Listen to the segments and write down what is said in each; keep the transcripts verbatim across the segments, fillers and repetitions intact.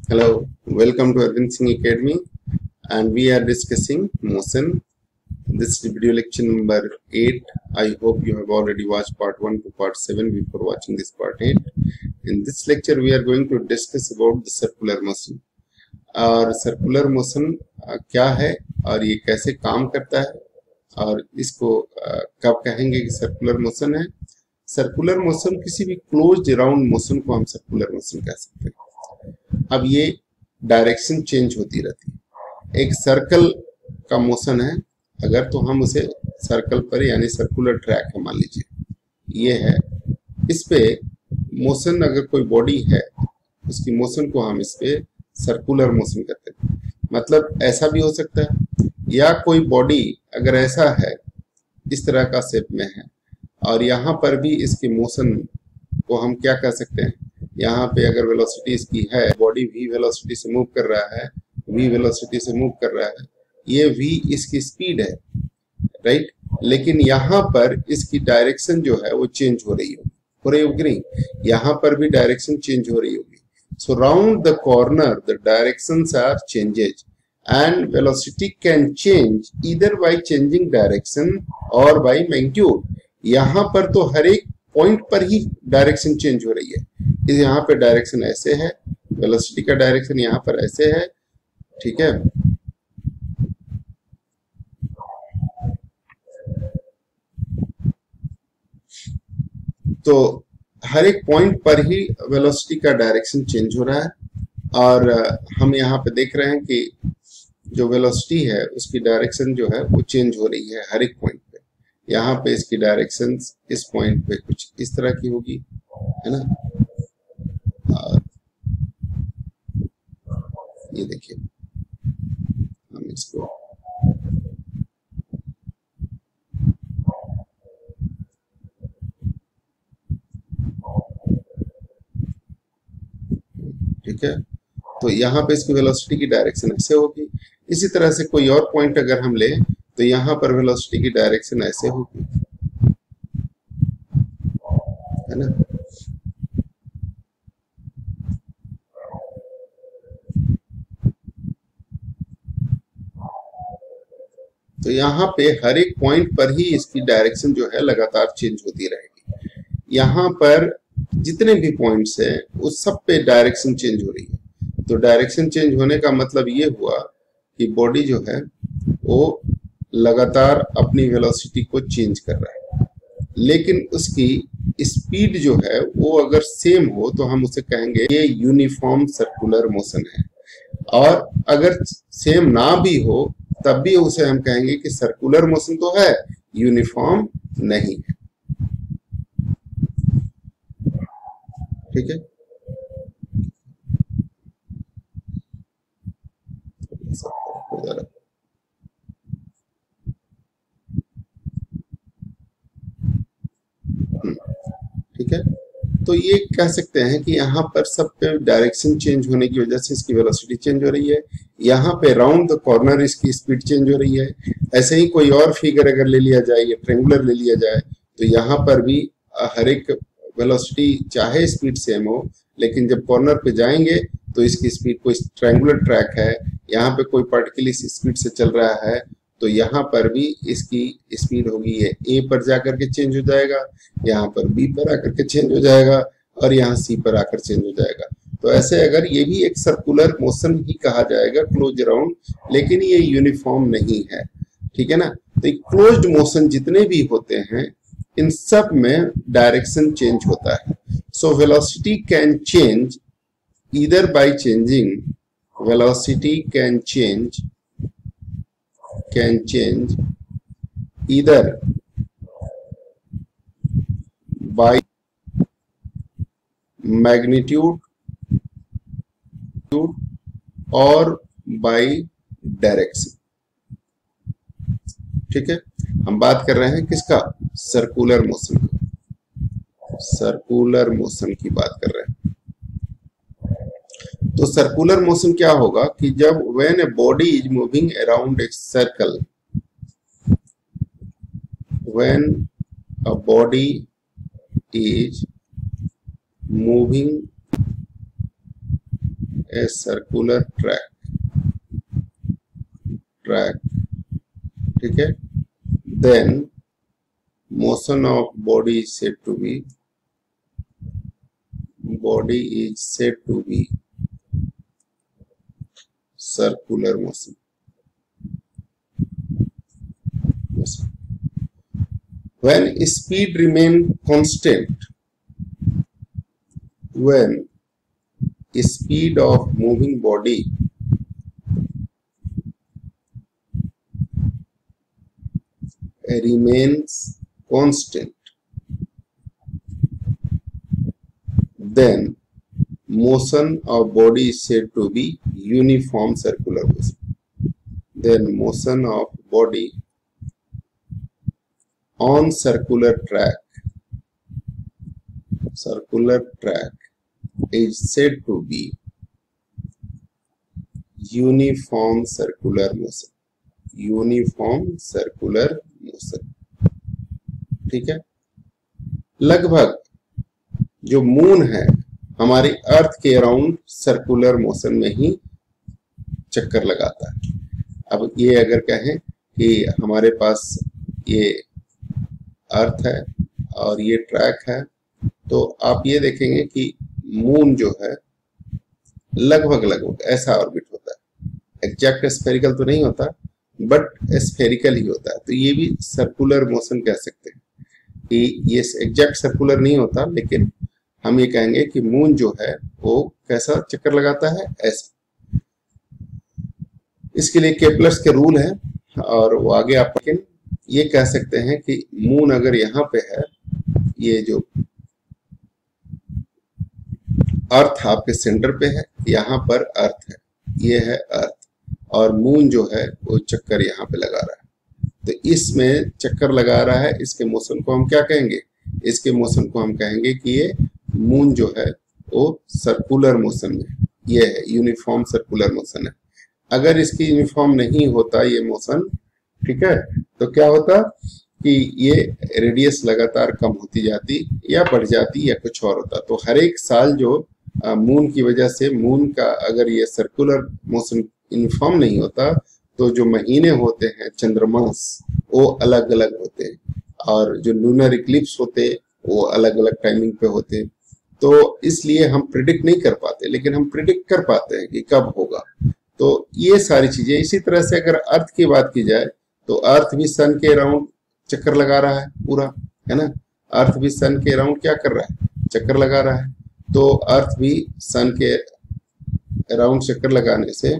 Hello, welcome to Arvind Singh Academy, and we are discussing motion. This is video lecture number eight. I hope you have already watched part one to part seven before watching this part eight. In this lecture, we are going to discuss about the circular motion. और circular motion क्या है और ये कैसे काम करता है और इसको uh, कब कहेंगे कि सर्कुलर मोशन है। सर्कुलर मोशन किसी भी क्लोज्ड राउंड मोशन को हम सर्कुलर मोशन कह सकते हैं। अब ये डायरेक्शन चेंज होती रहती है। एक सर्कल का मोशन है, अगर तो हम उसे सर्कल पर यानी सर्कुलर ट्रैक है, मान लीजिए ये है, इस पे मोशन अगर कोई बॉडी है उसकी मोशन को हम इस पे सर्कुलर मोशन कहते हैं। मतलब ऐसा भी हो सकता है, या कोई बॉडी अगर ऐसा है, इस तरह का शेप में है और यहाँ पर भी इसके मोशन को हम क्या कह सकते हैं, यहाँ पे अगर वेलोसिटी इसकी है, बॉडी v वेलोसिटी से मूव कर रहा है, v वेलोसिटी से मूव कर रहा है, ये v इसकी स्पीड है, राइट। लेकिन यहाँ पर इसकी डायरेक्शन जो है वो चेंज हो रही होगी, हो रही होगी नहीं, यहाँ पर भी डायरेक्शन चेंज हो रही होगी। So round the corner the directions are changes and velocity can change either by changing direction or by magnitude। यहाँ पर तो हर एक पॉइंट पर ही डायरेक्शन चेंज हो रही है। इस यहाँ पे डायरेक्शन ऐसे है, वेलोसिटी का डायरेक्शन यहाँ पर ऐसे है, ठीक है। तो हर एक पॉइंट पर ही वेलोसिटी का डायरेक्शन चेंज हो रहा है और हम यहाँ पे देख रहे हैं कि जो वेलोसिटी है उसकी डायरेक्शन जो है वो चेंज हो रही है हर एक पॉइंट पे। यहाँ पे इसकी डायरेक्शन इस पॉइंट पे कुछ इस तरह की होगी, है ना। और ये देखिए, हम इसको ठीक है, तो यहाँ पे इसकी वेलोसिटी की डायरेक्शन ऐसे होगी। इसी तरह से कोई और पॉइंट अगर हम ले तो यहाँ पर वेलोसिटी की डायरेक्शन ऐसे होगी, है ना। तो यहाँ पे हर एक पॉइंट पर ही इसकी डायरेक्शन जो है लगातार चेंज होती रहेगी। यहाँ पर जितने भी पॉइंट्स हैं उस सब पे डायरेक्शन चेंज हो रही है। तो डायरेक्शन चेंज होने का मतलब ये हुआ कि बॉडी जो है वो लगातार अपनी वेलोसिटी को चेंज कर रहा है, लेकिन उसकी स्पीड जो है वो अगर सेम हो तो हम उसे कहेंगे ये यूनिफॉर्म सर्कुलर मोशन है, और अगर सेम ना भी हो तब भी उसे हम कहेंगे कि सर्कुलर मोशन तो है, यूनिफॉर्म नहीं है, ठीक है। ठीक है, तो ये कह सकते हैं कि यहाँ पर सब पे डायरेक्शन चेंज होने की वजह से इसकी वेलोसिटी चेंज हो रही है। यहाँ पे राउंड द कॉर्नर इसकी स्पीड चेंज हो रही है। ऐसे ही कोई और फिगर अगर ले लिया जाए या ट्रेंगुलर ले लिया जाए तो यहाँ पर भी हर एक वेलोसिटी चाहे स्पीड सेम हो, लेकिन जब कॉर्नर पे जाएंगे तो इसकी स्पीड, कोई ट्रायंगुलर ट्रैक है, यहाँ पे कोई पार्टिकुलर स्पीड से चल रहा है तो यहाँ पर भी इसकी स्पीड होगी, ये ए पर जाकर के चेंज हो जाएगा, यहाँ पर बी पर आकर के चेंज हो जाएगा और यहाँ सी पर आकर चेंज हो जाएगा। तो ऐसे अगर ये भी एक सर्कुलर मोशन ही कहा जाएगा, क्लोज राउंड, लेकिन ये यूनिफॉर्म नहीं है, ठीक है ना। तो क्लोज्ड मोशन जितने भी होते हैं इन सब में डायरेक्शन चेंज होता है। So velocity can change either by changing, velocity can change can change either by magnitude or by direction, ठीक है। हम बात कर रहे हैं किसका, सर्कुलर मोशन, सर्कुलर मोशन की बात कर रहे हैं। तो सर्कुलर मोशन क्या होगा कि जब when a body is moving around a circle, when a body is moving a circular track track ठीक है, then motion of body is said to be body is said to be circular motion. motion. When speed remain constant, when speed of moving body remains constant, then motion of body is said to be uniform circular motion. Then motion of body on circular track circular track is said to be uniform circular motion. uniform circular motion ठीक है। लगभग जो moon है हमारी अर्थ के around circular motion में ही चक्कर लगाता है। अब ये अगर कहें कि हमारे पास ये अर्थ है और ये ट्रैक है, तो आप ये देखेंगे कि मून जो है लगभग लगभग ऐसा ऑर्बिट होता है। एग्जैक्ट स्फेरिकल तो नहीं होता, बट स्फेरिकल ही होता है। तो ये भी सर्कुलर मोशन कह सकते हैं कि ये एग्जैक्ट सर्कुलर नहीं होता, लेकिन हम ये कहेंगे कि मून जो है वो कैसा चक्कर लगाता है, ऐसा। इसके लिए केपलर्स के रूल है और वो आगे आप ये कह सकते हैं कि मून अगर यहाँ पे है, ये जो अर्थ आपके सेंटर पे है, यहाँ पर अर्थ है, ये है अर्थ, और मून जो है वो चक्कर यहाँ पे लगा रहा है। तो इसमें चक्कर लगा रहा है, इसके मोशन को हम क्या कहेंगे? इसके मोशन को हम कहेंगे कि ये मून जो है वो सर्कुलर मोशन में, ये है यूनिफॉर्म सर्कुलर मोशन है। अगर इसकी यूनिफॉर्म नहीं होता ये मोशन, ठीक है, तो क्या होता कि ये रेडियस लगातार कम होती जाती या बढ़ जाती या कुछ और होता। तो हर एक साल जो मून की वजह से, मून का अगर ये सर्कुलर मोशन यूनिफॉर्म नहीं होता, तो जो महीने होते हैं चंद्रमास वो अलग अलग होते हैं, और जो लूनर इक्लिप्स होते वो अलग अलग टाइमिंग पे होते। तो इसलिए हम प्रिडिक्ट नहीं कर पाते, लेकिन हम प्रिडिक्ट कर पाते हैं कि कब होगा। तो ये सारी चीजें, इसी तरह से अगर अर्थ की बात की जाए तो अर्थ भी सन के अराउंड चक्कर लगा रहा है पूरा, है ना। अर्थ भी सन के अराउंड क्या कर रहा है? चक्कर लगा रहा है। तो अर्थ भी सन के अराउंड चक्कर लगाने से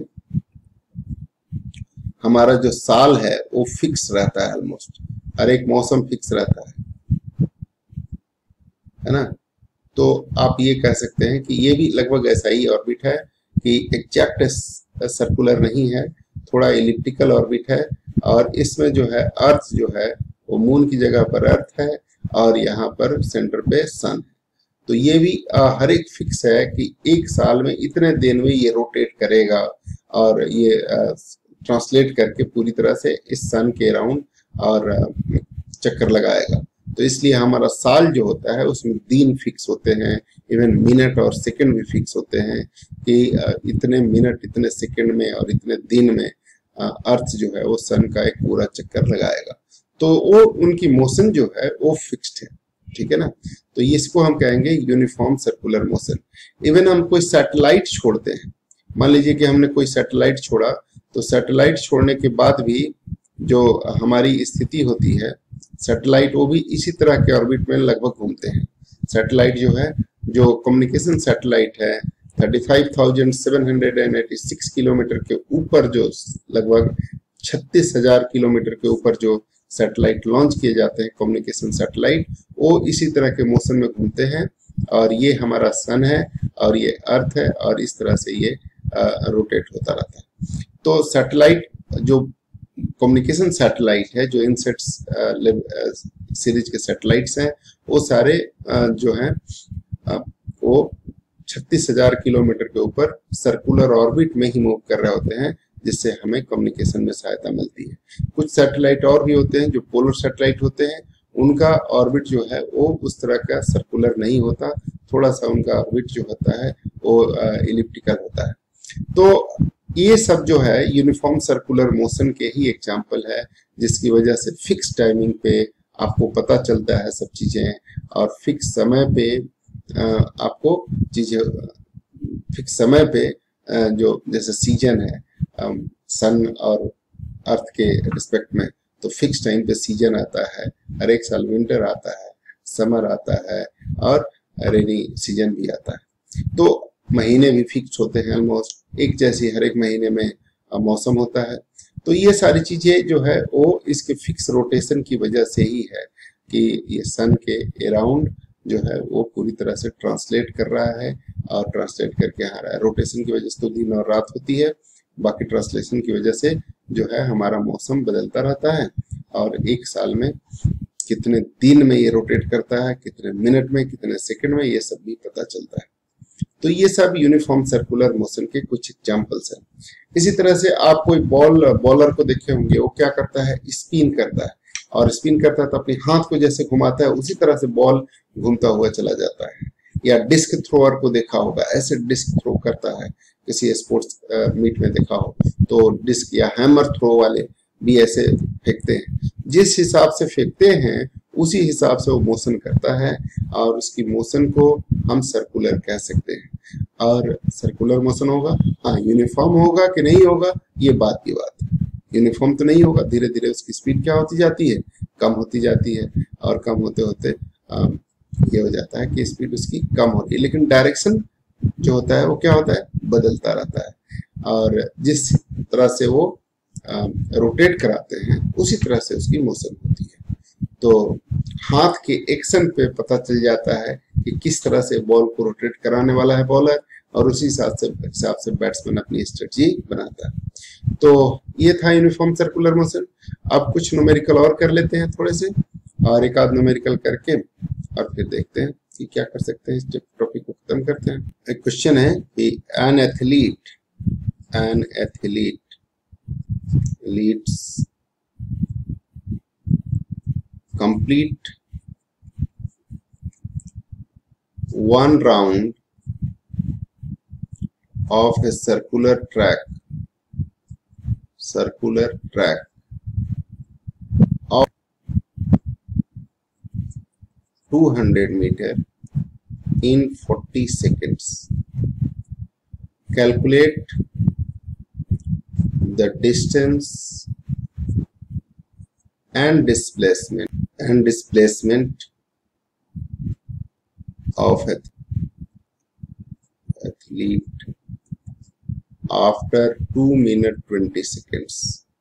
हमारा जो साल है वो फिक्स रहता है, ऑलमोस्ट हर एक मौसम फिक्स रहता है, है ना। तो आप ये कह सकते हैं कि ये भी लगभग ऐसा ही ऑर्बिट है कि एग्जैक्ट सर्कुलर नहीं है, थोड़ा एलिप्टिकल ऑर्बिट है, और इसमें जो है अर्थ जो है वो मून की जगह पर अर्थ है और यहाँ पर सेंटर पे सन है। तो ये भी आ, हर एक फिक्स है कि एक साल में इतने दिन में ये रोटेट करेगा और ये ट्रांसलेट करके पूरी तरह से इस सन के अराउंड और आ, चक्कर लगाएगा। तो इसलिए हमारा साल जो होता है उसमें दिन फिक्स होते हैं, इवन मिनट और सेकंड भी फिक्स होते हैं कि इतने मिनट, इतने सेकंड में और इतने दिन में अर्थ जो है वो सन का एक पूरा चक्कर लगाएगा। तो वो उनकी मोशन जो है वो फिक्स्ड है, ठीक है ना। तो इसको हम कहेंगे यूनिफॉर्म सर्कुलर मोशन। इवन हम कोई सैटेलाइट छोड़ते हैं, मान लीजिए कि हमने कोई सैटेलाइट छोड़ा, तो सैटेलाइट छोड़ने के बाद भी जो हमारी स्थिति होती है, सैटेलाइट वो भी इसी तरह के ऑर्बिट में लगभग घूमते हैं। सैटेलाइट जो है, जो कम्युनिकेशन सैटेलाइट है, पैंतीस हज़ार सात सौ छियासी किलोमीटर के ऊपर, जो लगभग छत्तीस हजार किलोमीटर के ऊपर जो सैटेलाइट लॉन्च किए जाते हैं कम्युनिकेशन सैटेलाइट, वो इसी तरह के मोशन में घूमते हैं। और ये हमारा सन है और ये अर्थ है, और इस तरह से ये रोटेट होता रहता है। तो सैटेलाइट जो कम्युनिकेशन सैटेलाइट है, जो इनसेट सीरीज के सैटेलाइट्स हैं, वो सारे जो हैं वो छत्तीस हजार किलोमीटर के ऊपर सर्कुलर ऑर्बिट में ही मूव कर रहे होते हैं, जिससे हमें कम्युनिकेशन में सहायता मिलती है। कुछ सैटेलाइट और भी होते हैं जो पोलर सैटेलाइट होते हैं, उनका ऑर्बिट जो है वो उस तरह का सर्कुलर नहीं होता, थोड़ा सा उनका ऑर्बिट जो होता है वो इलिप्टिकल होता है। तो ये सब जो है यूनिफॉर्म सर्कुलर मोशन के ही एग्जाम्पल है, जिसकी वजह से फिक्स टाइमिंग पे आपको पता चलता है सब चीजें, और फिक्स समय पे आपको चीजें, फिक्स समय पे जो जैसे सीजन है सन और अर्थ के रिस्पेक्ट में, तो फिक्स टाइम पे सीजन आता है, हर एक साल विंटर आता है, समर आता है और रेनी सीजन भी आता है। तो महीने भी फिक्स होते हैं, ऑलमोस्ट एक जैसी हर एक महीने में मौसम होता है। तो ये सारी चीजें जो है वो इसके फिक्स रोटेशन की वजह से ही है कि ये सन के अराउंड जो है वो पूरी तरह से ट्रांसलेट कर रहा है, और ट्रांसलेट करके आ रहा है। रोटेशन की वजह से तो दिन और रात होती है, बाकी ट्रांसलेशन की वजह से जो है हमारा मौसम बदलता रहता है, और एक साल में कितने दिन में ये रोटेट करता है, कितने मिनट में, कितने सेकंड में, ये सब भी पता चलता है। तो ये सब यूनिफॉर्म सर्कुलर मोशन के कुछ एग्जांपल्स हैं। इसी तरह से आप कोई बॉल बॉलर को देखे होंगे, वो क्या करता है, स्पिन करता है, और स्पिन करता है तो अपने हाथ को जैसे घुमाता है उसी तरह से बॉल घूमता हुआ चला जाता है। या डिस्क थ्रोअर को देखा होगा, ऐसे डिस्क थ्रो करता है, किसी स्पोर्ट्स मीट में देखा हो तो डिस्क या हैमर थ्रो वाले भी ऐसे फेंकते हैं। जिस हिसाब से फेंकते हैं उसी हिसाब से वो मोशन करता है, और उसकी मोशन को हम सर्कुलर कह सकते हैं। और सर्कुलर मोशन होगा, हाँ यूनिफॉर्म होगा कि नहीं होगा ये बात की बात है। यूनिफॉर्म तो नहीं होगा, धीरे धीरे उसकी स्पीड क्या होती जाती है, कम होती जाती है, और कम होते होते आ, ये हो जाता है कि स्पीड उसकी कम होती है, लेकिन डायरेक्शन जो होता है वो क्या होता है, बदलता रहता है। और जिस तरह से वो रोटेट कराते हैं उसी तरह से उसकी मोशन होती है। तो हाथ के एक्शन पे पता चल जाता है कि किस तरह से बॉल को रोटेट कराने वाला है बॉलर, और उसी हिसाब से हिसाब से बैट्समैन अपनी स्ट्रेटजी बनाता है। तो ये था यूनिफॉर्म सर्कुलर मोशन। अब कुछ न्यूमेरिकल और कर लेते हैं थोड़े से, और एक आध न्यूमेरिकल करके और फिर देखते हैं कि क्या कर सकते हैं, इस टॉपिक को खत्म करते हैं। एक क्वेश्चन है कि an athlete an athlete leads complete one round of a circular track circular track of two hundred meter in forty seconds. Calculate the distance and displacement and displacement of an athlete after two minute twenty seconds.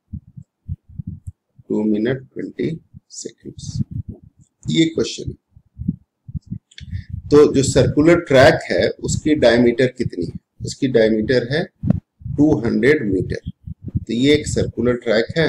two minute twenty seconds. ये question है। तो जो circular track है उसकी diameter कितनी है? उसकी diameter है दो सौ मीटर। तो ये एक सर्कुलर ट्रैक है,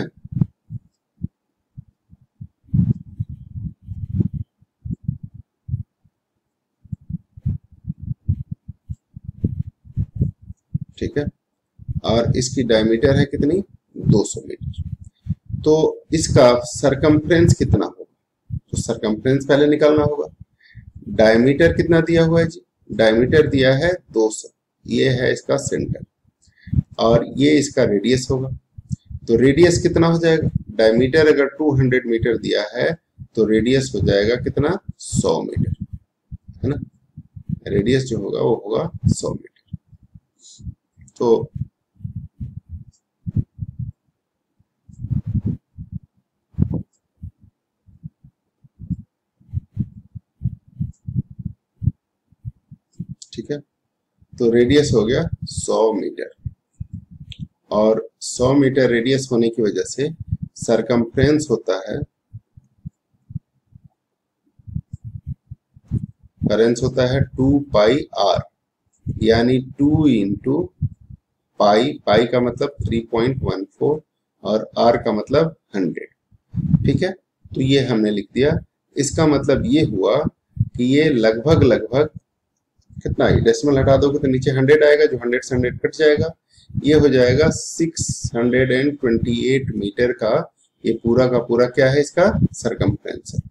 ठीक है, और इसकी डायमीटर है कितनी, दो सौ मीटर। तो इसका सरकमफ्रेंस कितना होगा, तो सरकमफ्रेंस पहले निकालना होगा। डायमीटर कितना दिया हुआ है जी, डायमीटर दिया है दो सौ, ये है इसका सेंटर, और ये इसका रेडियस होगा। तो रेडियस कितना हो जाएगा, डायमीटर अगर दो सौ मीटर दिया है तो रेडियस हो जाएगा कितना, सौ मीटर, है ना। रेडियस जो होगा वो होगा सौ मीटर। तो ठीक है, तो रेडियस हो गया सौ मीटर, और सौ मीटर रेडियस होने की वजह से सरकमफ्रेंस होता है, करेंस होता है टू पाई आर, यानी टू इंटू पाई, पाई का मतलब थ्री पॉइंट वन फोर और आर का मतलब हंड्रेड। ठीक है, तो ये हमने लिख दिया। इसका मतलब ये हुआ कि ये लगभग लगभग कितना, डेसिमल हटा दोगे तो नीचे हंड्रेड आएगा, जो हंड्रेड से हंड्रेड कट जाएगा, ये हो जाएगा six hundred twenty eight metre का ये पूरा का पूरा क्या है, इसका सरकमफ्रेंस है।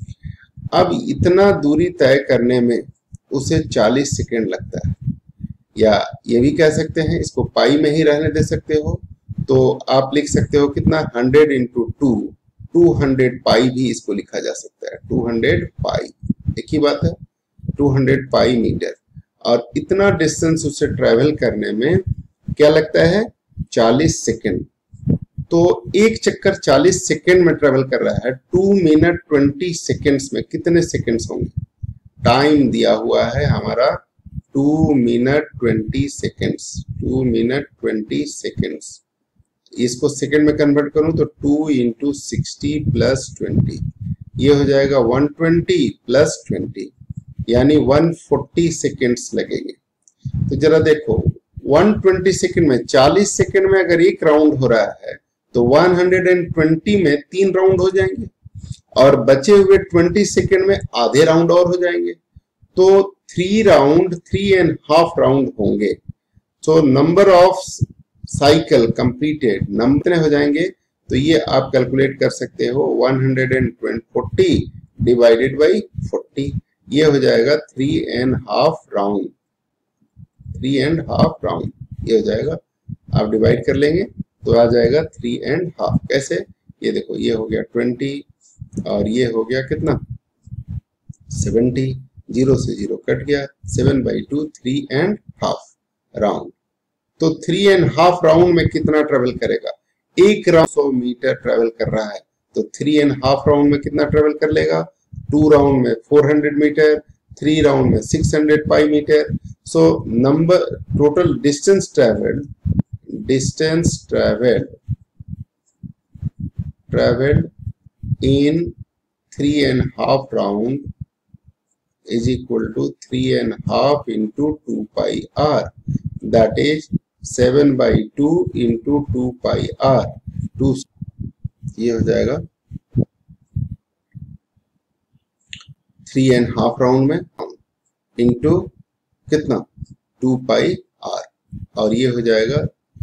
अब इतना दूरी तय करने में उसे चालीस सेकेंड लगता है, या ये भी कह सकते हैं, इसको पाई में ही रहने दे सकते हो, तो आप लिख सकते हो कितना, hundred into two, two hundred pi भी इसको लिखा जा सकता है, टू हंड्रेड पाई, एक ही बात है, टू हंड्रेड पाई मीटर। और इतना डिस्टेंस उसे ट्रेवल करने में क्या लगता है, चालीस सेकेंड। तो एक चक्कर चालीस सेकेंड में ट्रेवल कर रहा है, टू मिनट ट्वेंटी सेकेंड्स में कितने सेकेंड्स होंगे, टाइम दिया हुआ है हमारा two minute twenty seconds, two minute twenty seconds. इसको सेकेंड में कन्वर्ट करूं तो two into sixty plus twenty, ये हो जाएगा वन ट्वेंटी प्लस ट्वेंटी, यानी वन फोर्टी सेकेंड्स लगेंगे। तो जरा देखो, वन ट्वेंटी सेकेंड में, चालीस सेकेंड में अगर एक राउंड हो रहा है तो वन ट्वेंटी में तीन राउंड हो जाएंगे, और बचे हुए बीस सेकेंड में आधे राउंड और हो जाएंगे, तो three round, three and half round होंगे। तो number of cycle completed number कितने हो जाएंगे, तो ये आप कैलकुलेट कर सकते हो, one forty divided by forty, ये हो जाएगा three and half round, three and half round ये हो जाएगा। आप डिवाइड कर लेंगे तो आ जाएगा थ्री एंड हाफ। कैसे, ये देखो, ये हो गया ट्वेंटी और ये हो गया कितना, सेवेंटी, जीरो से जीरो कट गया, seven by two, three and half round. तो थ्री एंड हाफ राउंड में कितना ट्रेवल करेगा, एक राउंड सौ मीटर ट्रेवल कर रहा है, तो थ्री एंड हाफ राउंड में कितना ट्रेवल कर लेगा, टू राउंड में four hundred metre, three round में six hundred pi metre. So number total distance travelled, distance traveled traveled in three and half round is equal to three and half into two pi r, that is seven by two into two pi r, two, ये हो जाएगा three and half round में into कितना, two pi r, और ये हो जाएगा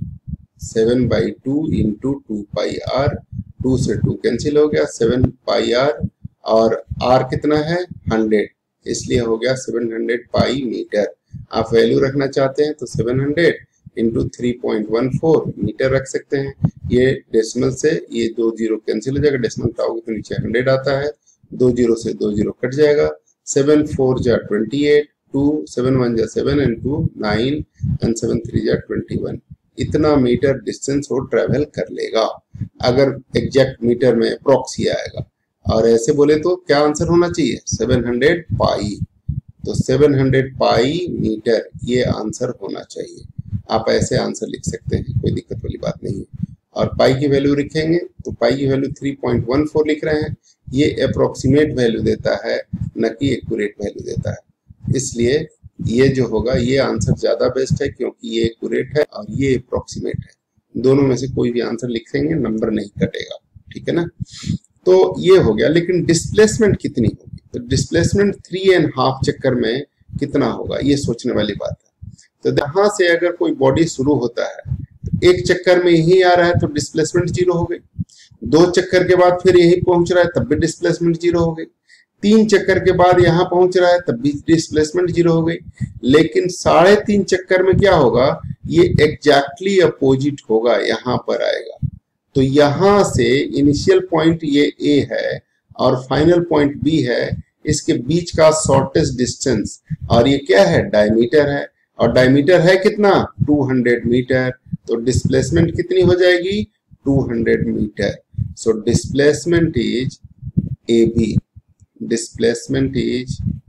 seven by two into two pi r, two से टू कैंसिल हो गया, सेवन पाई आर, और आर कितना है, हंड्रेड, इसलिए हो गया सेवन हंड्रेड पाई मीटर। आप वैल्यू रखना चाहते हैं तो seven hundred into three point one four metre रख सकते हैं। ये डेसिमल से ये दो जीरो कैंसिल हो जाएगा, डेसिमल पाओगे तो नीचे हंड्रेड आता है, दो जीरो से दो जीरो कट जाएगा, सेवन फोर जा twenty eight, two seven one जा seven and two nine and seven three जा ट्वेंटी वन, इतना मीटर डिस्टेंस वो ट्रेवल कर लेगा। अगर एग्जैक्ट मीटर में अप्रॉक्सी आएगा, और ऐसे बोले तो क्या आंसर होना चाहिए, सेवन हंड्रेड पाई, तो सेवन हंड्रेड पाई मीटर ये आंसर होना चाहिए। आप ऐसे आंसर लिख सकते हैं, कोई दिक्कत वाली बात नहीं है। और पाई की वैल्यू लिखेंगे तो पाई की value three point one four लिख रहे हैं, ये अप्रोक्सीमेट वैल्यू देता है, न कि एक्यूरेट वैल्यू देता है, इसलिए ये जो होगा ये आंसर ज्यादा बेस्ट है, क्योंकि ये एक्यूरेट है और ये अप्रोक्सीमेट है। दोनों में से कोई भी आंसर लिखेंगे नंबर नहीं कटेगा, ठीक है ना। तो ये हो गया, लेकिन डिस्प्लेसमेंट कितनी होगी, तो डिस्प्लेसमेंट थ्री एंड हाफ चक्कर में कितना होगा, ये सोचने वाली बात है। तो यहाँ से अगर कोई बॉडी शुरू होता है तो एक चक्कर में यही आ रहा है तो डिस्प्लेसमेंट जीरो हो गई, दो चक्कर के बाद फिर यही पहुंच रहा है तब भी डिस्प्लेसमेंट जीरो हो गई, तीन चक्कर के बाद यहां पहुंच रहा है तब भी डिस्प्लेसमेंट जीरो हो गई। लेकिन साढ़े तीन चक्कर में क्या होगा, ये एग्जैक्टली अपोजिट होगा, यहां पर आएगा। तो यहां से इनिशियल पॉइंट ये ए है और फाइनल पॉइंट बी है, इसके बीच का शॉर्टेस्ट डिस्टेंस, और ये क्या है, डायमीटर है, और डायमीटर है कितना, टू हंड्रेड मीटर। तो डिस्प्लेसमेंट कितनी हो जाएगी, two hundred metre. So displacement is A B, displacement is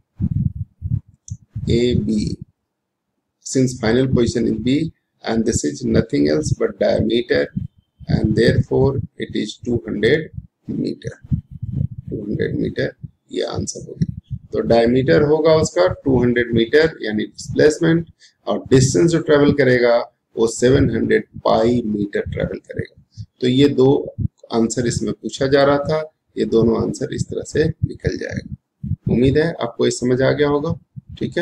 A B, since final position is B and this is nothing else but diameter, and therefore it is two hundred meter, two hundred meter ये answer हो गया। तो diameter होगा उसका two hundred metre यानी displacement, और distance जो travel करेगा वो seven hundred pi metre travel करेगा। तो ये दो आंसर इसमें पूछा जा रहा था, ये दोनों आंसर इस तरह से निकल जाएगा। उम्मीद है आपको ये समझ आ गया होगा, ठीक है।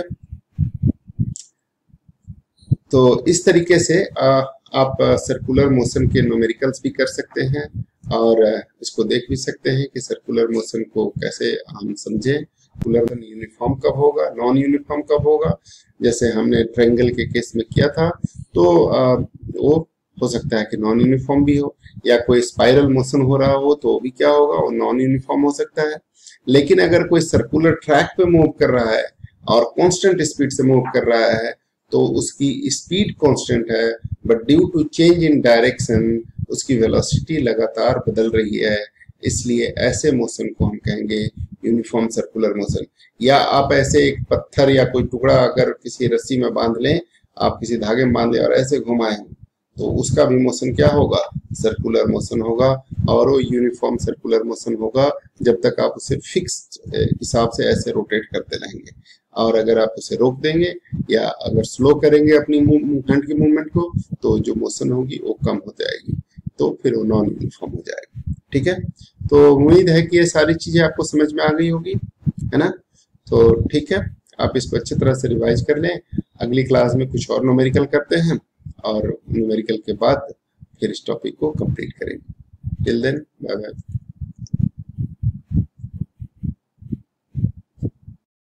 तो इस तरीके से आ, आप सर्कुलर मोशन के न्यूमेरिकल्स भी कर सकते हैं, और इसको देख भी सकते हैं कि सर्कुलर मोशन को कैसे हम समझें सर्कुलर यूनिफॉर्म कब होगा, नॉन यूनिफॉर्म कब होगा। जैसे हमने ट्रायंगल के केस में किया था, तो आ, वो हो सकता है कि नॉन यूनिफॉर्म भी हो, या कोई स्पाइरल मोशन हो रहा हो तो भी क्या होगा, वो नॉन यूनिफॉर्म हो सकता है। लेकिन अगर कोई सर्कुलर ट्रैक पे मूव कर रहा है और कांस्टेंट स्पीड से मूव कर रहा है, तो उसकी स्पीड कांस्टेंट है, but due to change in direction उसकी वेलोसिटी लगातार बदल रही है, इसलिए ऐसे मोशन को हम कहेंगे यूनिफॉर्म सर्कुलर मोशन। या आप ऐसे एक पत्थर या कोई टुकड़ा अगर किसी रस्सी में बांध लें, आप किसी धागे में बांधे और ऐसे घुमाएं, तो उसका भी मोशन क्या होगा, सर्कुलर मोशन होगा, और वो यूनिफॉर्म सर्कुलर मोशन होगा जब तक आप उसे फिक्स हिसाब से ऐसे रोटेट करते रहेंगे। और अगर आप उसे रोक देंगे या अगर स्लो करेंगे अपनी हैंड की मूवमेंट को, तो जो मोशन होगी वो कम हो जाएगी, तो फिर वो नॉन यूनिफॉर्म हो जाएगा। ठीक है, तो उम्मीद है कि ये सारी चीजें आपको समझ में आ गई होगी, है ना। तो ठीक है, आप इसको अच्छी तरह से रिवाइज कर लें। अगली क्लास में कुछ और न्यूमेरिकल करते हैं, और न्यूमेरिकल के बाद फिर इस टॉपिक को कंप्लीट करेंगे। Till then bye bye.